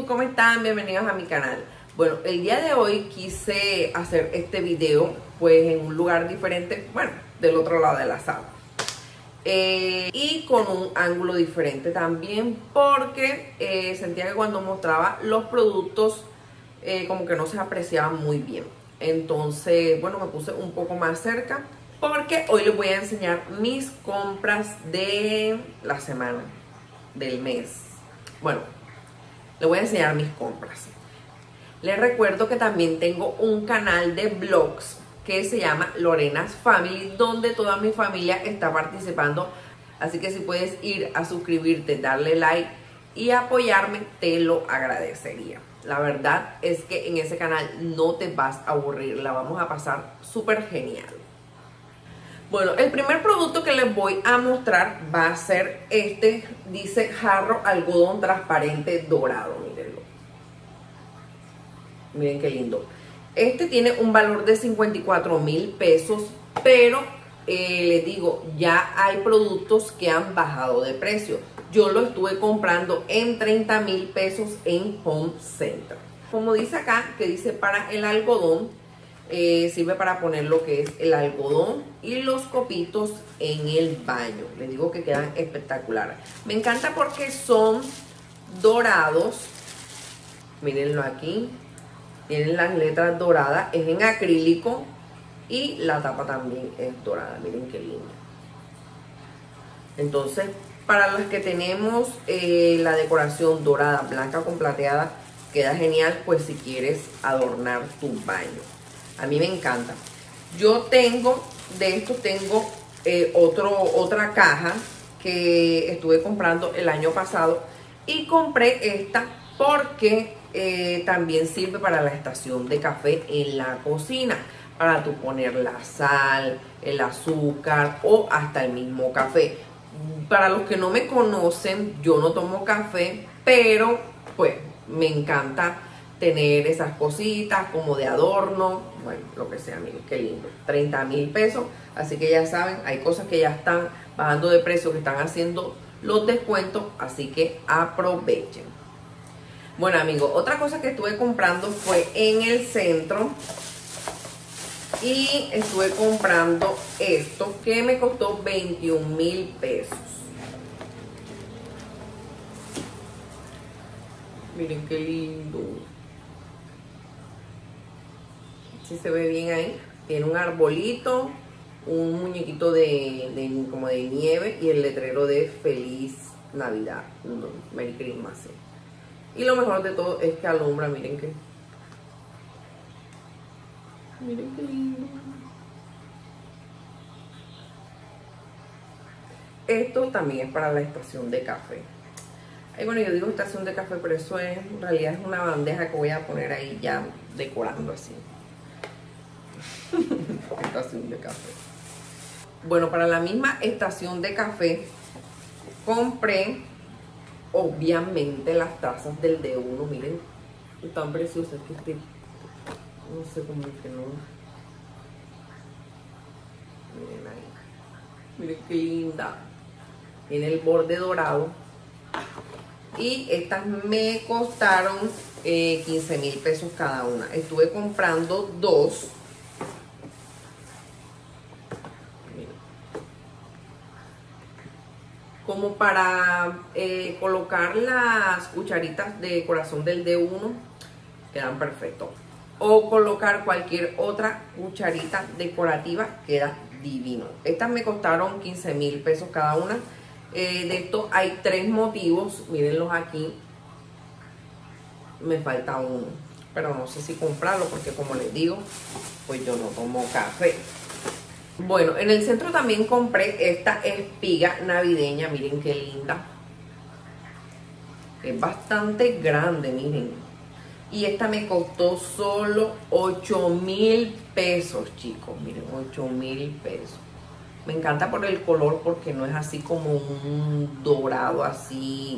YouTube, ¿cómo están? Bienvenidos a mi canal. Bueno, el día de hoy quise hacer este video pues en un lugar diferente, bueno, del otro lado de la sala. Y con un ángulo diferente también porque sentía que cuando mostraba los productos como que no se apreciaban muy bien. Entonces, bueno, me puse un poco más cerca porque hoy les voy a enseñar mis compras de la semana, del mes. Bueno, les voy a enseñar mis compras. Les recuerdo que también tengo un canal de vlogs que se llama Lorena's Family, donde toda mi familia está participando. Así que si puedes ir a suscribirte, darle like y apoyarme, te lo agradecería. La verdad es que en ese canal no te vas a aburrir, la vamos a pasar súper genial. Bueno, el primer producto que les voy a mostrar va a ser este, dice jarro algodón transparente dorado, mírenlo. Miren qué lindo. Este tiene un valor de 54,000 pesos, pero les digo, ya hay productos que han bajado de precio. Yo lo estuve comprando en 30,000 pesos en Home Center. Como dice acá, que dice para el algodón, sirve para poner lo que es el algodón y los copitos en el baño. Les digo que quedan espectaculares. Me encanta porque son dorados. Mírenlo aquí. Tienen las letras doradas. Es en acrílico. Y la tapa también es dorada. Miren qué lindo. Entonces, para las que tenemos la decoración dorada, blanca con plateada, queda genial pues si quieres adornar tu baño. A mí me encanta. Yo tengo, de estos tengo otra caja que estuve comprando el año pasado. Y compré esta porque también sirve para la estación de café en la cocina. Para tú poner la sal, el azúcar o hasta el mismo café. Para los que no me conocen, yo no tomo café, pero pues me encanta tener esas cositas como de adorno, bueno, lo que sea. Miren qué lindo, 30,000 pesos, así que ya saben, hay cosas que ya están bajando de precio, que están haciendo los descuentos, así que aprovechen. Bueno amigos, otra cosa que estuve comprando fue en el centro y estuve comprando esto que me costó 21,000 pesos. Miren qué lindo. Si se ve bien ahí. Tiene un arbolito, un muñequito como de nieve y el letrero de Feliz Navidad, Merry Christmas. Y lo mejor de todo es que alumbra, miren qué lindo. Esto también es para la estación de café. Ay, bueno, yo digo estación de café, pero eso es, en realidad es una bandeja que voy a poner ahí ya decorando así. Estación de café. Bueno, para la misma estación de café compré obviamente las tazas del D1. Miren, están preciosas que este, no sé cómo es que no. Miren ahí. Miren qué linda. Tiene el borde dorado. Y estas me costaron 15,000 pesos cada una. Estuve comprando dos. Como para colocar las cucharitas de corazón del D1, quedan perfectos. O colocar cualquier otra cucharita decorativa, queda divino. Estas me costaron 15,000 pesos cada una. De esto hay 3 motivos, mírenlos aquí. Me falta uno, pero no sé si comprarlo porque, como les digo, pues yo no tomo café. Bueno, en el centro también compré esta espiga navideña. Miren qué linda. Es bastante grande, miren. Y esta me costó solo 8,000 pesos, chicos. Miren, 8,000 pesos. Me encanta por el color porque no es así como un dorado así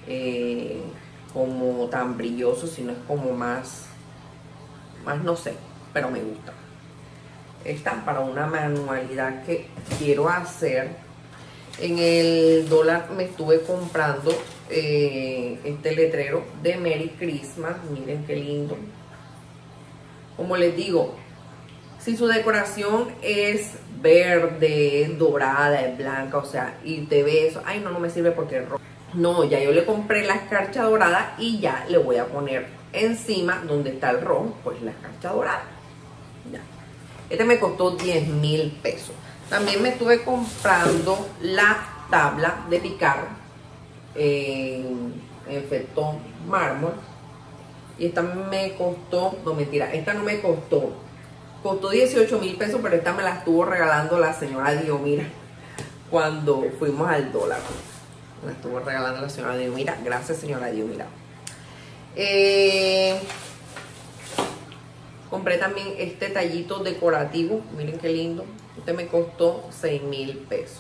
como tan brilloso, sino es como más no sé, pero me gusta. Esta para una manualidad que quiero hacer. En el dólar me estuve comprando este letrero de Merry Christmas. Miren qué lindo. Como les digo, si su decoración es verde, es dorada, es blanca, o sea, y te ve eso, ay, no me sirve porque es rojo. No, ya yo le compré la escarcha dorada y ya le voy a poner encima donde está el rojo, pues la escarcha dorada. Ya. Este me costó 10,000 pesos. También me estuve comprando la tabla de picar en efecto mármol. Y esta me costó, no mentira, esta no me costó. Costó 18,000 pesos, pero esta me la estuvo regalando la señora Diomira cuando fuimos al dólar. Me la estuvo regalando la señora Diomira. Gracias, señora Diomira. Compré también este tallito decorativo. Miren qué lindo. Este me costó 6,000 pesos.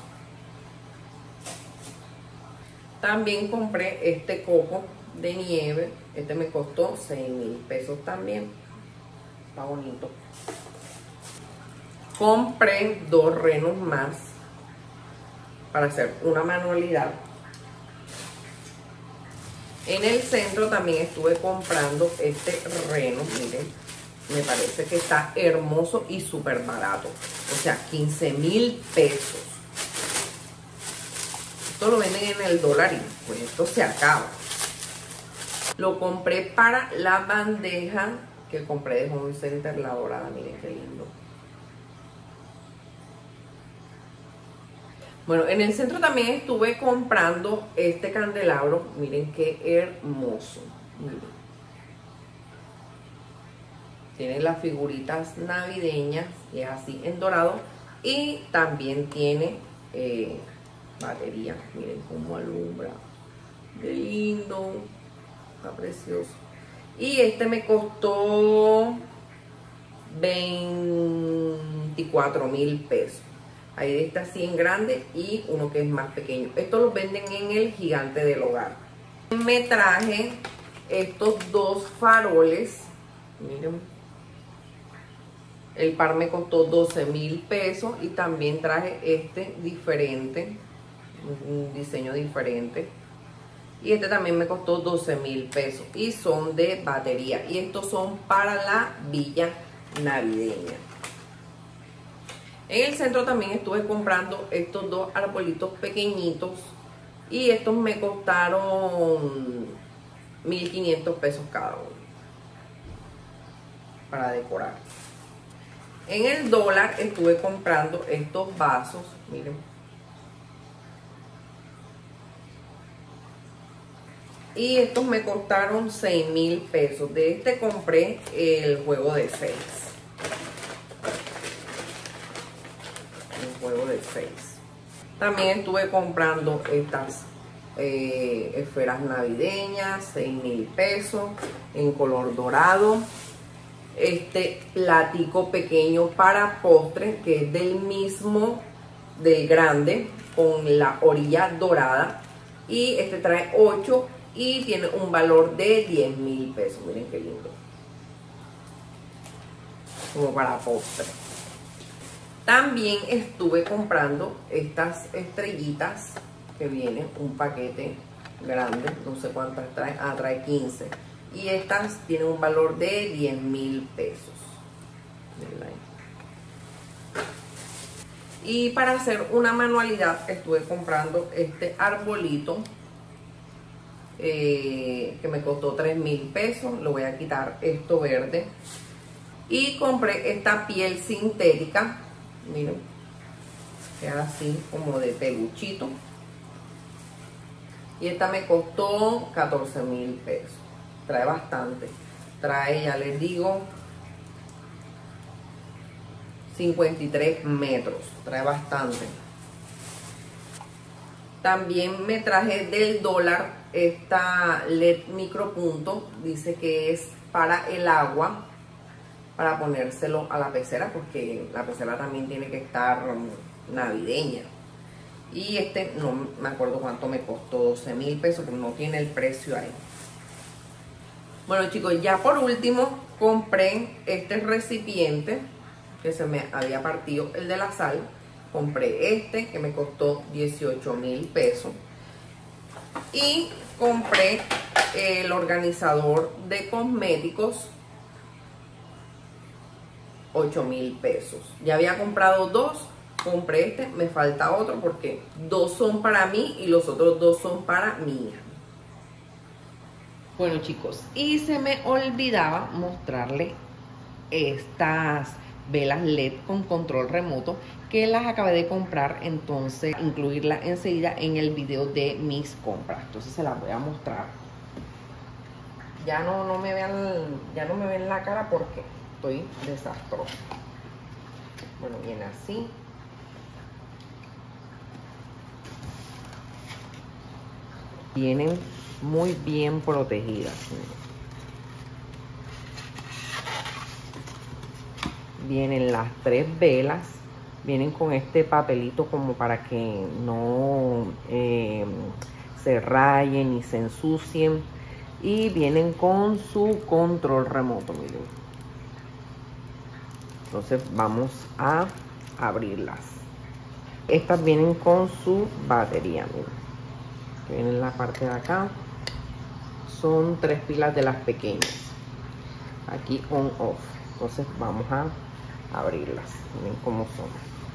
También compré este coco de nieve. Este me costó 6,000 pesos también. Está bonito. Compré 2 renos más para hacer una manualidad. En el centro también estuve comprando este reno. Miren, me parece que está hermoso y súper barato. O sea, 15,000 pesos. Esto lo venden en el dólar y pues esto se acaba. Lo compré para la bandeja que compré de Home Center, la dorada. Miren qué lindo. Bueno, en el centro también estuve comprando este candelabro. Miren qué hermoso. Miren. Tiene las figuritas navideñas y es así en dorado. Y también tiene batería. Miren cómo alumbra. Qué lindo. Está precioso. Y este me costó 24,000 pesos. Ahí está así en grande y uno que es más pequeño. Estos los venden en el Gigante del Hogar. Me traje estos 2 faroles. Miren. El par me costó 12,000 pesos. Y también traje este diferente. Un diseño diferente. Y este también me costó 12,000 pesos. Y son de batería. Y estos son para la villa navideña. En el centro también estuve comprando estos 2 arbolitos pequeñitos. Y estos me costaron 1,500 pesos cada uno. Para decorar. En el dólar estuve comprando estos vasos. Miren. Y estos me costaron 6,000 pesos. De este compré el juego de 6. Juego de 6. También estuve comprando estas esferas navideñas, 6,000 pesos en color dorado. Este platico pequeño para postre que es del mismo del grande con la orilla dorada. Y este trae 8 y tiene un valor de 10,000 pesos. Miren qué lindo. Como para postre. También estuve comprando estas estrellitas que vienen un paquete grande, no sé cuántas trae, trae 15. Y estas tienen un valor de 10,000 pesos. Y para hacer una manualidad estuve comprando este arbolito que me costó 3,000 pesos. Le voy a quitar esto verde. Y compré esta piel sintética. Miren, queda así como de peluchito. Y esta me costó 14,000 pesos. Trae bastante. Trae, ya les digo, 53 metros. Trae bastante. También me traje del dólar esta LED micropunto. Dice que es para el agua, para ponérselo a la pecera, porque la pecera también tiene que estar navideña. Y este no me acuerdo cuánto me costó, 12,000 pesos, pero no tiene el precio ahí. Bueno, chicos, ya por último compré este recipiente que se me había partido, el de la sal. Compré este que me costó 18,000 pesos. Y compré el organizador de cosméticos, 8.000 pesos. Ya había comprado dos, compré este, me falta otro porque dos son para mí y los otros dos son para mi hija. Bueno, chicos, y se me olvidaba mostrarle estas velas LED con control remoto que las acabé de comprar, entonces incluirla enseguida en el video de mis compras. Entonces se las voy a mostrar. Ya no me ven la cara porque estoy desastrosa. Bueno, viene así. Vienen muy bien protegidas. Vienen las 3 velas. Vienen con este papelito como para que no se rayen ni se ensucien. Y vienen con su control remoto, miren. Entonces vamos a abrirlas. Estas vienen con su batería, miren. Viene en la parte de acá. Son 3 pilas de las pequeñas. Aquí on off. Entonces vamos a abrirlas. Miren cómo son.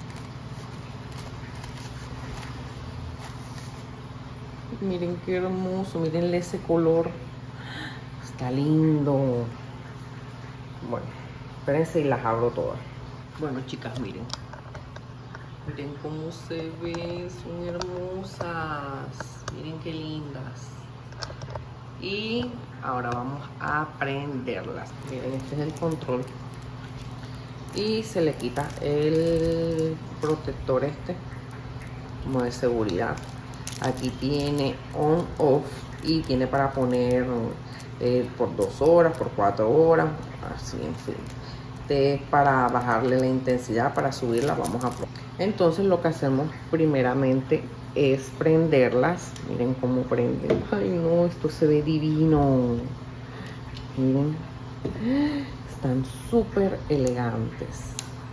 Miren qué hermoso. Miren ese color. Está lindo. Bueno, espérense y las abro todas. Bueno, chicas, miren. Miren cómo se ven. Son hermosas. Miren qué lindas. Y ahora vamos a prenderlas. Miren, este es el control. Y se le quita el protector este, como de seguridad. Aquí tiene on off y tiene para poner por 2 horas, por 4 horas, así, en fin. Este es para bajarle la intensidad, para subirla. Vamos a probar. Entonces lo que hacemos primeramente es prenderlas. Miren cómo prenden. Ay no, esto se ve divino. Miren, están súper elegantes.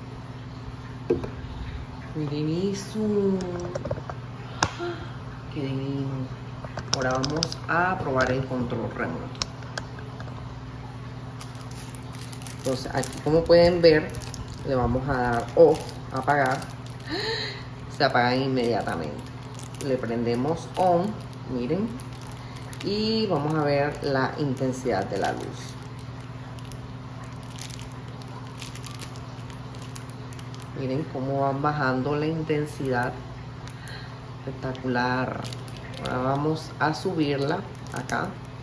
Miren eso. Qué divino. Ahora vamos a probar el control remoto. Entonces aquí, como pueden ver, le vamos a dar off, apagar. Se apagan inmediatamente. Le prendemos on, miren, y vamos a ver la intensidad de la luz. Miren cómo van bajando la intensidad. Espectacular. Ahora vamos a subirla acá.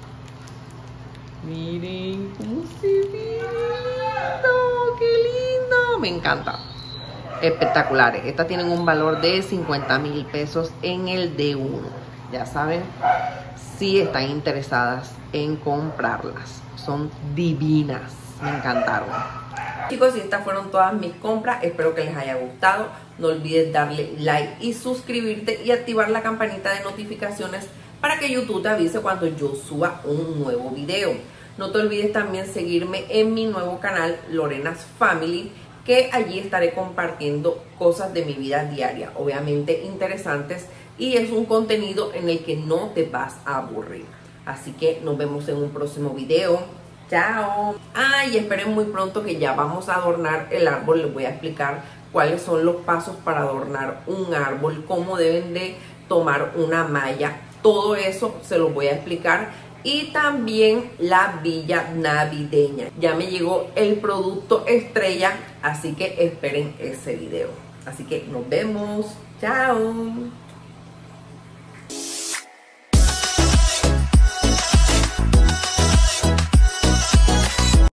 Miren cómo se ve. ¡Lindo! ¡Qué lindo! Me encanta. Espectaculares. Estas tienen un valor de 50.000 pesos en el D1. Ya saben, si están interesadas en comprarlas. Son divinas. Me encantaron. Chicos, y estas fueron todas mis compras. Espero que les haya gustado. No olvides darle like y suscribirte y activar la campanita de notificaciones para que YouTube te avise cuando yo suba un nuevo video. No te olvides también seguirme en mi nuevo canal, Lorena's Family, que allí estaré compartiendo cosas de mi vida diaria, obviamente interesantes, y es un contenido en el que no te vas a aburrir. Así que nos vemos en un próximo video. Chao. Y esperen muy pronto que ya vamos a adornar el árbol. Les voy a explicar cuáles son los pasos para adornar un árbol, cómo deben de tomar una malla. Todo eso se los voy a explicar. Y también la villa navideña. Ya me llegó el producto estrella, así que esperen ese video. Así que nos vemos. Chao.